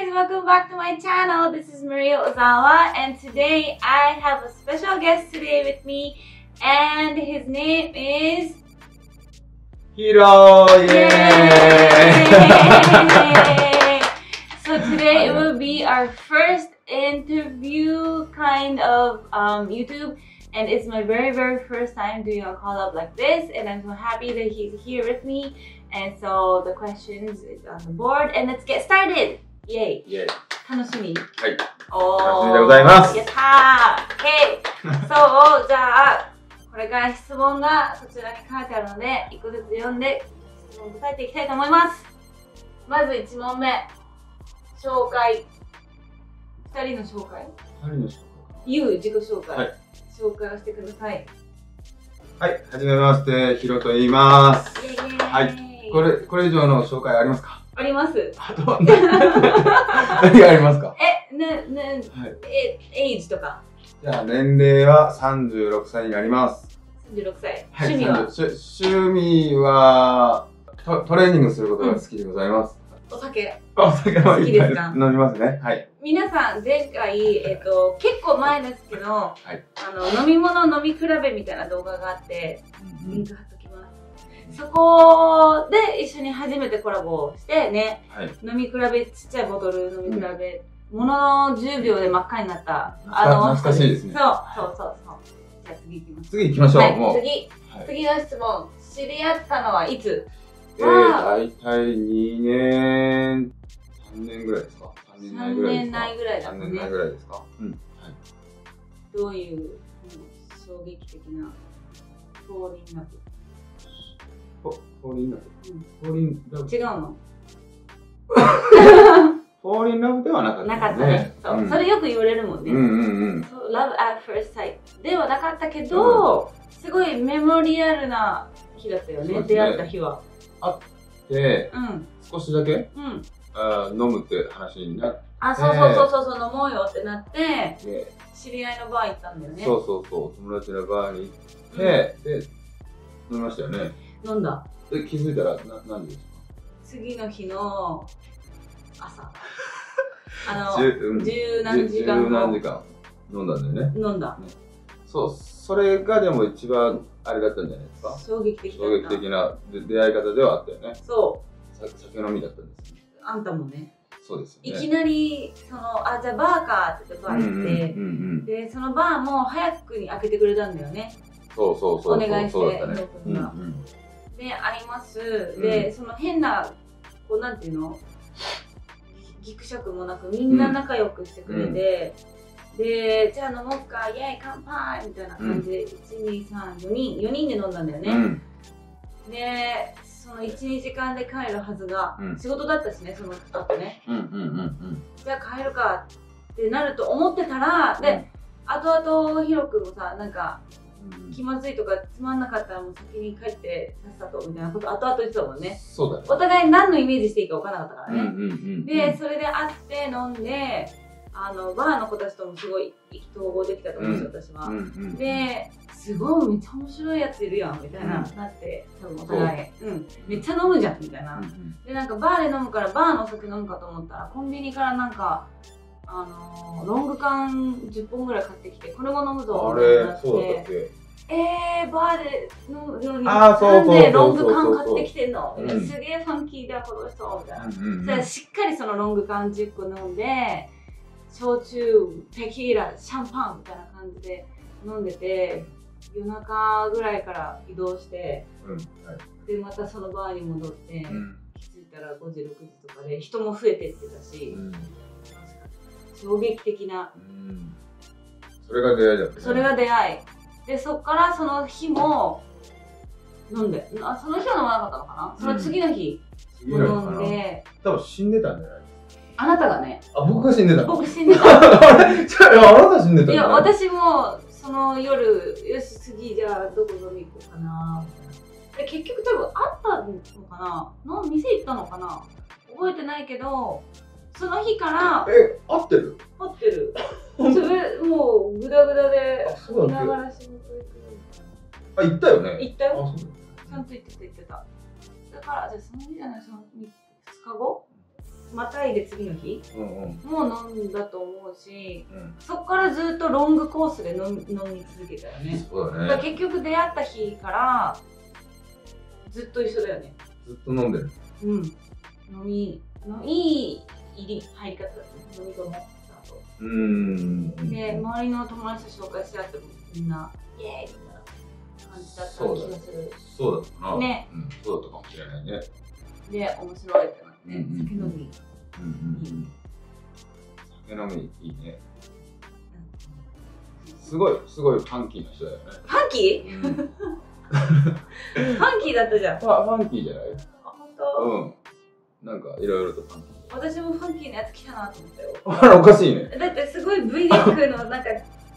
guys, welcome back to my channel. This is Maria Ozawa, and today I have a special guest today with me, and his name is Hiro! Yay! So today it will be our first interview kind of YouTube, and it's my very first time doing a call up like this, and I'm so happy that he's here with me. And so the questions is on the board, and let's get started! Yay! Yay! 楽しみ？ はい。 おー、 楽しみでございます。 やったー！そう、じゃあこれから質問がそちらに書いてあるので、一個ずつ読んで質問を答えていきたいと思います。まず1問目、紹介。2人の紹介？ 2人の紹介。 自己紹介。はい、紹介をしてください。 はい、はじめまして、ヒロと言います。はい。これ以上の紹介ありますか？あります。あとは何がありますか？エイジとか。じゃあ年齢は36歳になります。36歳。趣味は？趣味はトレーニングすることが好きでございます。お酒は好きですか？飲みますね。はい。皆さん前回結構前ですけど、飲み物飲み比べみたいな動画があってリンク貼っときます。そこで一緒に初めてコラボしてね、飲み比べ、ちっちゃいボトル飲み比べ、ものの10秒で真っ赤になった。懐かしいですね。そう。じゃあ次行きます。次行きましょう。次の質問。知り合ったのはいつ？大体2年、3年ぐらいですか？3年内ぐらいですか？3年内ぐらいだね。3年内ぐらいですか？うん。どういう衝撃的なフォーリンラブ？フォーリンラブ？フォーリンラブ？違うの？フォーリンラブではなかったね。なかったね。そう。それよく言われるもんね。Love at first sight ではなかったけど、すごいメモリアルな日だったよね。出会った日は。会って、少しだけ飲むって話になって。そう、飲もうよってなって、知り合いのバー行ったんだよね。そう、友達のバーに行って、で、飲みましたよね。飲んだ。で、気づいたら何時ですか？次の日の朝。十何時間飲んだんだよね。飲んだ。そう、それがでも一番あれだったんじゃないですか？衝撃的な出会い方ではあったよね。そう。酒飲みだったんです。あんたもね。そうですよね。いきなり、じゃあバーかって言ってバー行って、で、そのバーも早くに開けてくれたんだよね。そう。お願いして、ヒロ君が。で、会います。で、その変な、こう、なんていうの？ぎくしゃくもなくみんな仲良くしてくれて、で、じゃあ飲もうか、イェイ、乾杯みたいな感じで、1、2、3、4人で飲んだんだよね。で、その1、2時間で帰るはずが、仕事だったしね、その後ね。じゃあ帰るかってなると思ってたら、で、後々ヒロ君もさ、なんか、気まずいとかつまんなかったらもう先に帰ってさっさとみたいなこと後々言ってたもんね。そうだね。お互い何のイメージしていいか分からなかったからね。で、それで会って飲んで、バーの子たちともすごい意気投合できたと思うんですよ、私は。で、すごいめっちゃ面白いやついるやんみたいな、なって、多分お互い、めっちゃ飲むじゃんみたいな。で、なんかバーで飲むからバーのお酒飲むかと思ったら、コンビニからなんか、ロング缶10本ぐらい買ってきて、これも飲むぞってなって、バーで飲むのになんでロング缶買ってきてんの？すげえファンキーだこの人みたいな。そしたらしっかりそのロング缶10個飲んで、焼酎、テキーラ、シャンパンみたいな感じで飲んでて、夜中ぐらいから移動して、でまたそのバーに戻って、気づいたら5時6時とかで人も増えてってたし、衝撃的な。それが出会いだったね。それが出会い。で、そっからその日も飲んで、その日は飲まなかったのかな？その次の日も飲んで。多分死んでたんじゃない？あなたがね。僕が死んでた。僕死んでた。あなた死んでた。いや、私もその夜、よし、次じゃあどこ飲み行こうかなみたいな。で、結局多分会ったのかな？店行ったのかな？覚えてないけど、その日から。会ってる？会ってる。それもうグダグダで見ながら仕事行くみたいな。行ったよね。行ったよ。ちゃんと行ってた。だからじゃあその日じゃない、その2日後またいで次の日もう飲んだと思うし、そこからずっとロングコースで飲み続けたよね。 そうだね。 だから結局出会った日からずっと一緒だよね。 ずっと飲んでる。 うん。いい入り方だったね。飲み込もう。で、周りの友達と紹介し合ってもみんなイエーイみたいな感じだった気がする。 そうだったな。 ね。 そうだったかもしれないね。 で、面白いってなって、酒飲み。 酒飲みいいね。すごいファンキーな人だよね。 ファンキー？ファンキーだったじゃん。 ファンキーじゃない？ あ、本当？ なんかいろいろとファンキー。 私もファンキーなやつ来たなと思ったよ。 あら、おかしいね。 だってすごい V ネックのなんか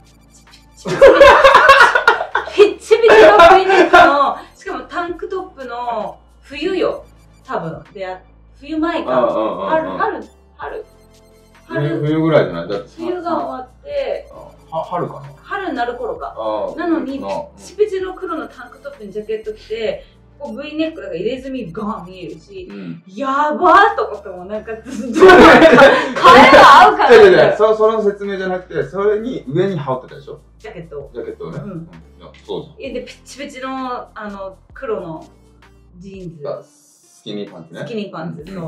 ピッチピチの V ネックの、しかもタンクトップの冬よ、多分。冬前か。 冬ぐらいじゃない？だって冬が終わって春かな？春になる頃か。なのにピッチピチの黒のタンクトップにジャケット着て、こう V ネックだから入れ墨がガン見えるし、やばーと思ってもなんかずっとなんか彼が合うからその説明じゃなくて、それに上に羽織ってたでしょ？ ジャケットをね。そうじゃん。 でピッチピチの黒のジーンズ、 スキニーパンツね。 スキニーパンツ。そう。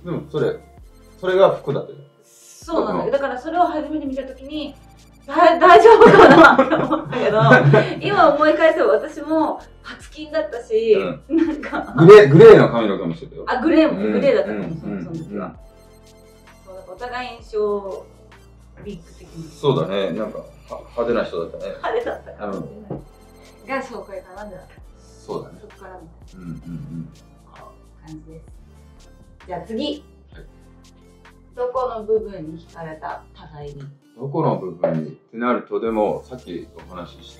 でもそれが服だったよ。 そうなんだよ。だからそれを初めて見たときに大丈夫かなって思ったけど、今思い返せば私も初金だったし、なんかグレーの髪の毛もしてたよ。 あ、グレーだったかも、その時は。そう、お互い印象ビッグ的に。 そうだね、なんか派手な人だったね。 派手だったかもしれない。が紹介かな、じゃあ。 そうだね。 そこからみたいな感じです。じゃあ次。どこの部分に惹かれた、互いに。 どこの部分にってなると、でもさっきお話しした、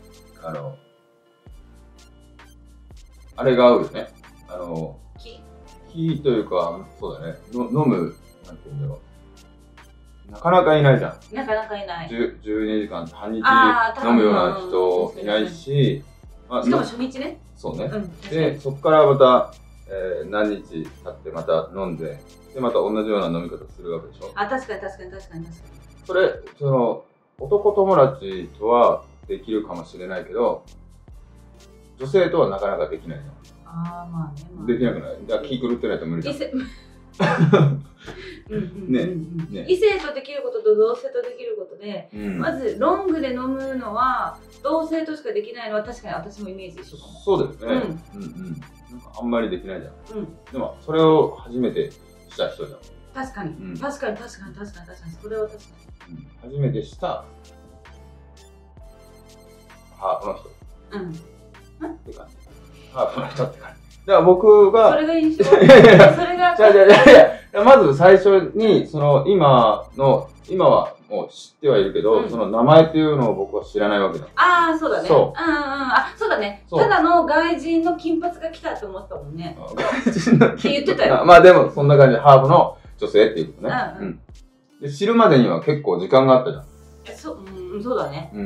あれが合うよね。木というか、そうだね。飲む、なんていうんだろう。なかなかいないじゃん。 なかなかいない。 12時間、半日飲むような人いないし、 しかも初日ね。 そうね。で、そこからまた、何日経ってまた飲んで、で、また同じような飲み方するわけでしょ。 あ、確かに。 それ、男友達とはできるかもしれないけど、女性とはなかなかできないじゃん。 ああ、まあね。 できなくない？だから気狂ってないと無理だ。 異性とできることと同性とできることで、まずロングで飲むのは同性としかできないのは確かに私もイメージ一緒かも。 そうですね。なんかあんまりできないじゃん。でもそれを初めてした人じゃん。 確かに。それは確かに。 初めてしたハーフの人。って感じ。ハーフの人って感じ。だから僕がそれが印象。それが。 まず最初に今はもう知ってはいるけど、その名前っていうのを僕は知らないわけだ。 ああ、そうだね。そうだね。ただの外人の金髪が来たって思ったもんね。 外人のって言ってたよ。 まあでもそんな感じでハーフの女性っていうことね。で知るまでには結構時間があったじゃん。 そうだね。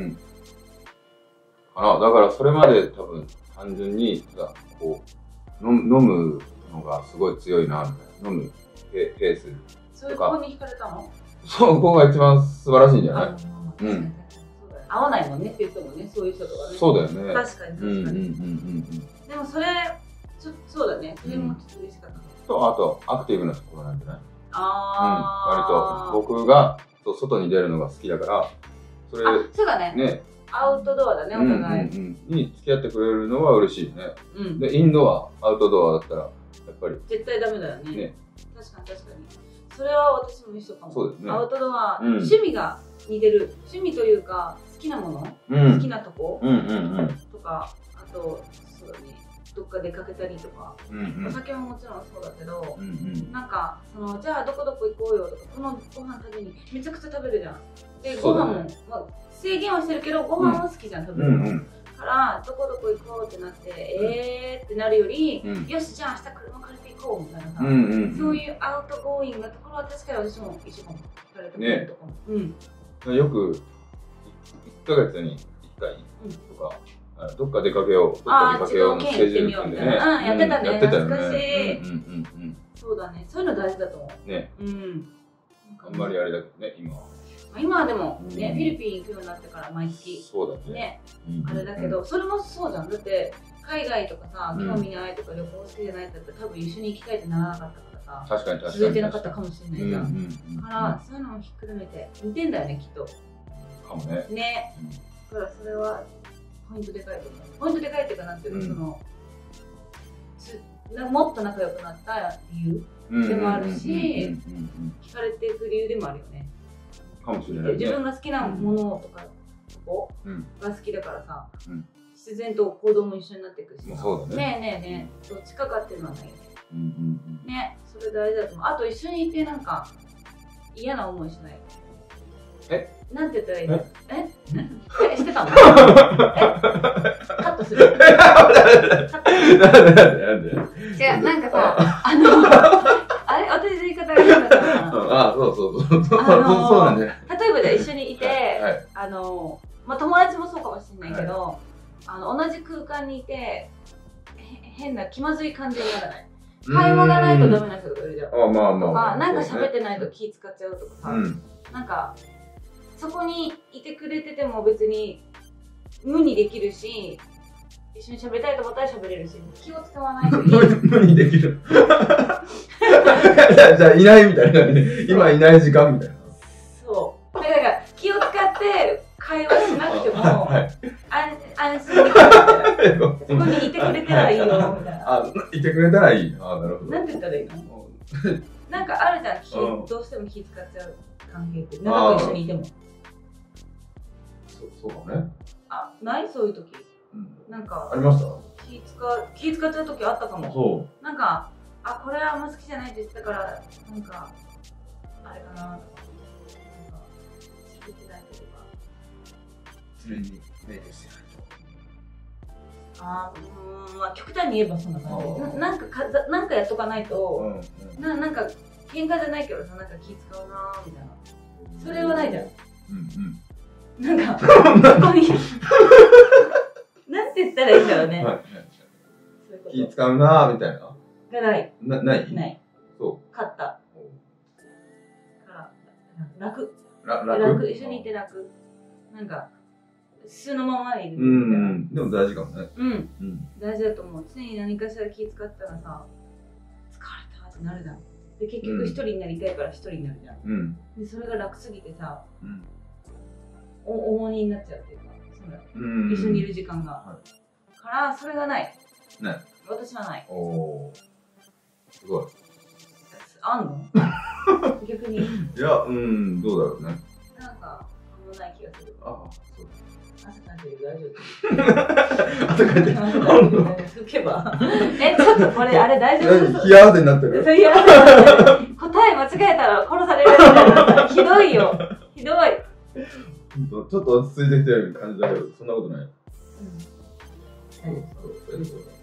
だからそれまで多分単純にこう飲むのがすごい強いなみたいな、飲むペースとか。 そういう子に惹かれたの？ そう、ここが一番素晴らしいんじゃない？ 合わないもんねって言ってもね、そういう人とかね。 そうだよね。 確かに。でもそれそうだね。それもちょっと嬉しかった。 あとアクティブなところなんじゃない？ 割と僕が外に出るのが好きだから、 そうだね。アウトドアだね、お互いに付き合ってくれるのは嬉しいね。で、インドア、アウトドアだったらやっぱり絶対ダメだよね。確かに。それは私も一緒かも。 そうですね。 アウトドア、趣味が似てる。趣味というか好きなもの、好きなとことか、あとそうだね。どっか出かけたりとか、お酒ももちろんそうだけど、なんかじゃあどこどこ行こうよとか、このご飯食べにめちゃくちゃ食べるじゃん。でご飯も制限はしてるけどご飯は好きじゃん、食べるの。からどこどこ行こうってなってってなるより、よしじゃあ明日車借りて行こうみたいなさ、そういうアウトゴーイングなところは確かに私も一緒かも。 よく1ヶ月に1回とか。どっか出かけようのスケジュール組んでね。 やってたね。懐かしい。そそうだね、そういうの大事だと思うね。 あんまりあれだけどね、今は。 今はでもね、フィリピン行くようになってから毎月そうだね。 あれだけど、それもそうじゃん。だって海外とかさ、興味ないとか旅行好きじゃないって言ったら多分一緒に行きたいってならなかったからさ、 確かに続いてなかったかもしれないじゃん。だからそういうのもひっくるめて似てんだよね、きっと。 かもね。 ね。だからそれはポイントでかいと思う。ポイントでかいっていうか、なんていうの、もっと仲良くなった理由でもあるし、惹かれていく理由でもあるよね。 かもしれない。 自分が好きなものとかが好きだからさ、自然と行動も一緒になっていくし。 そうだね。 ねえ、どっちかかっていうのはないよね。ね、それ大事だと思う。あと一緒にいてなんか嫌な思いしない。なんて言ったらいいの？してたの？カットする。 なんで？ 違う、なんかさ、あれ、私の言い方がいいのかな。 そうなんだよ。 例えばじゃあ一緒にいて、まあ友達もそうかもしれないけど、同じ空間にいて変な気まずい感じにならない。会話がないとダメな人とかいるじゃん。とか、なんか喋ってないと気使っちゃうとかさ、なんかそこにいてくれてても別に無にできるし、一緒に喋りたいと思ったら喋れるし、気を使わないといい。 無にできる。じゃあいないみたいなね。今いない時間みたいな。 そう。だから気を使って会話しなくても安心できる。そこにいてくれたらいいよみたいな。 いてくれたらいい。なるほど。 なんて言ったらいいの？なんかあるじゃん。どうしても気使っちゃう関係って。長く一緒にいても。 そうかね。 ないそういう時。なんかありました？ 気使っちゃう時あったかも。 そう。 なんかこれはあんま好きじゃないって言ってたからなんかあれかなとか。なんか喋ってないというか。 常にメイクしてないと。 まあ極端に言えばそんな感じ。なんかやっとかないと、なんか喧嘩じゃないけどさ、なんか気使うなみたいな。それはないじゃん。なんかそこになんて言ったらいいんだろうね。 気使うなみたいな。 がない。 ない。そう。 勝った。から楽。一緒にいて楽。なんか素のままでいる。でも大事かもね。大事だと思う。常に何かしら気使ったらさ、疲れたってなるじゃん。で結局一人になりたいから一人になるじゃん。でそれが楽すぎてさ、重荷になっちゃうっていうか、一緒にいる時間が。からそれがない。私はない。 すごい。 あんの？逆に。 いや、どうだろうね。 なんかあんまない気がする。 そう。 汗かいてる大丈夫？ 汗かいてる。 拭けば。ちょっとこれあれ大丈夫？ 冷や汗になってる。 答え間違えたら殺されるみたいな。ひどいよ。ひどい。 ちょっと落ち着いてきてる感じだけど、そんなことない。大丈夫。